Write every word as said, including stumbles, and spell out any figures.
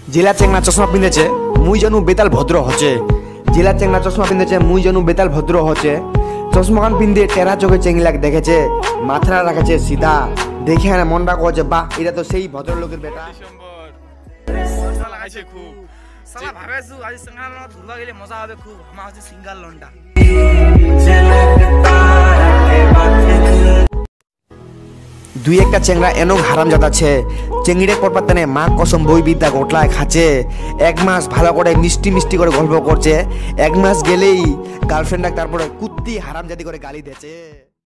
জেলা চেংনা চশমা পিঁধেছে মুই জানু বেতাল ভদ্র হচ্ছে। জেলা চেংনা চশমা পিঁধেছে মুই জানু বেতাল ভদ্র হচ্ছে। চশমাখান পিঁধে টেরা চোখে চেংলাক দেখেছে, মাথা রাখেছে সিধা, দেখে আনে মনটা কছে বাহ এটা তো সেই ভদ্রলোকের বেটা। দুই একটা চেংড়া এনক হারামজাদা আছে, চেংড়িরে পরপাতানে মা কসম বই বিদ্যা গোটলায় খাচ্ছে। এক মাস ভালো করে মিষ্টি মিষ্টি করে গল্প করছে, এক মাস গেলেই গার্লফ্রেন্ডটা তারপরে কুত্তি হারামজাদি করে গালি দিয়েছে।